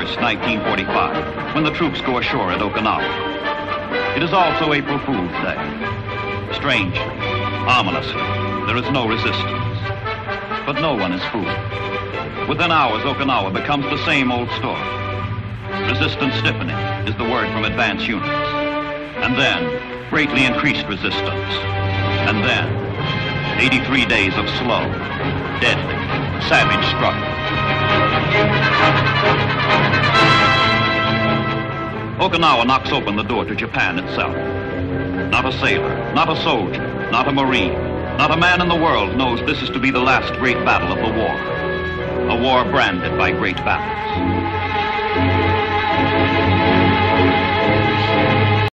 1st, 1945, when the troops go ashore at Okinawa. It is also April Fool's Day. Strangely, ominously, there is no resistance. But no one is fooled. Within hours, Okinawa becomes the same old story. Resistance stiffening is the word from advance units. And then, greatly increased resistance. And then, 83 days of slow, deadly, savage struggle. Okinawa knocks open the door to Japan itself. Not a sailor, not a soldier, not a Marine, not a man in the world knows this is to be the last great battle of the war. A war branded by great battles.